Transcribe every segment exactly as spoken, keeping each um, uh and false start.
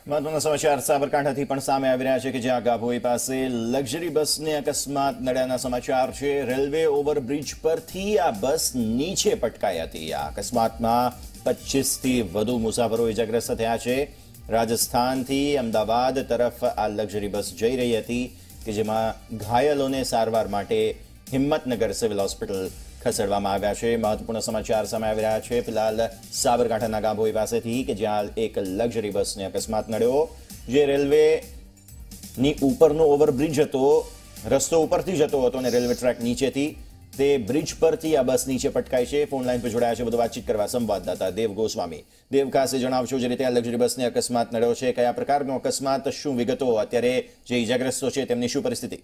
મહત્વના સમાચાર સાબરકાંઠાથી પણ સામે આવી રહ્યા છે કે જ્યાં ગાભોઈ પાસે લક્ઝરી બસને અકસ્માત નડ્યાના સમાચાર છે। રેલવે ઓવરબ્રિજ પરથી આ બસ નીચે પટકાઈ હતી। આ અકસ્માતમાં પચીસ થી વધુ મુસાફરો ઇજાગ્રસ્ત થયા છે। રાજસ્થાનથી અમદાવાદ તરફ આ લક્ઝરી બસ જઈ રહી હતી કે જેમાં ઘાયલોને સારવાર માટે હિંમતનગર સિવિલ હોસ્પિટલ ખસેડવામાં આવ્યા છે। મહત્વપૂર્ણ સમાચાર સામે આવી રહ્યા છે ફિલહાલ સાબરકાંઠાના ગાભોઈ પાસેથી કે જ્યાં એક લક્ઝરી બસને અકસ્માત નડ્યો જે રેલવે ની ઉપરનો ઓવરબ્રિજ હતો, રસ્તો ઉપરથી જતો હતો અને રેલવે ટ્રેક નીચેથી તે બ્રિજ પરથી આ બસ નીચે પટકાઈ છે। ફોન લાઈન પર જોડાયા છે બધું વાતચીત કરવા સંવાદદાતા દેવ ગોસ્વામી। દેવ, ખાસ જણાવશો જે રીતે આ લક્ઝરી બસને અકસ્માત નડ્યો છે, કયા પ્રકારનો અકસ્માત, શું વિગતો, અત્યારે જે ઇજાગ્રસ્તો છે તેમની શું પરિસ્થિતિ?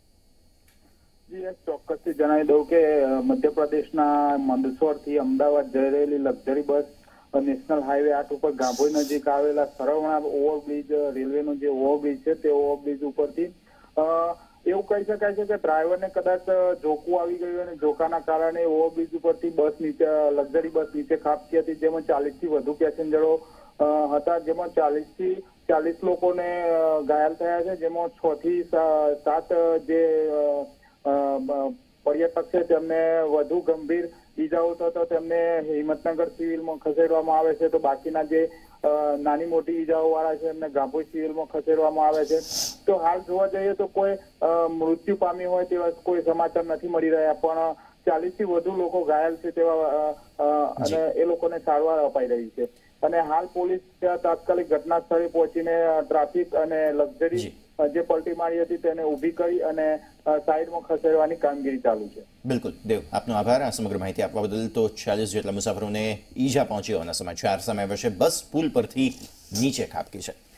ચોક્કસથી જણાવી દઉં કે મધ્યપ્રદેશના મંદસોરથી અમદાવાદ જઈ રહેલી લક્ઝરી બસ નેશનલ હાઈવે આઠ ઉપર ગાભોઈ નજીક આવેલા સરવણા ઓવરબ્રિજ, રેલવેનો જે ઓવરબ્રિજ છે તે ઓવરબ્રિજ ઉપરથી એવું કહી શકાય છે કે ડ્રાઈવરને કદાચ ઝોકું આવી ગયું અને ઝોકાના કારણે ઓવરબ્રિજ ઉપરથી બસ નીચે લક્ઝરી બસ નીચે ખાબકી હતી, જેમાં ચાલીસ થી વધુ પેસેન્જરો હતા, જેમાં ચાલીસ થી ચાલીસ લોકોને ઘાયલ થયા છે, જેમાં છ થી સાત જે પર્યટક છે તેમને વધુ ગંભીર ઈજાઓ થતા તેમને હિંમતનગર સિવિલમાં ખસેડવામાં આવે છે, તો બાકીના જે નાની મોટી ઈજાઓ વાળા છે એમને ગાભોઈ સિવિલમાં ખસેડવામાં આવે છે। તો હાલ જોવા જઈએ તો કોઈ મૃત્યુ પામી હોય તેવા કોઈ સમાચાર નથી મળી રહ્યા, પણ ચાલીસ થી વધુ લોકો ઘાયલ છે તેવા અને એ લોકોને સારવાર અપાઈ રહી છે અને હાલ પોલીસ તાત્કાલિક ઘટના સ્થળે પહોંચીને ટ્રાફિક અને લક્ઝરી જે પલટી મારી હતી તેને ઊભી કરી અને સાઈડમાં ખસેડવાની કામગીરી ચાલુ છે। બિલકુલ દેવ, આપનો આભાર આ સમગ્ર માહિતી આપવા બદલ। તો ચાલીસ જેટલા મુસાફરોને ઈજા પહોંચી હોવાના સમાચાર સામે આવ્યા છે। બસ પુલ પરથી નીચે ખાબકી છે।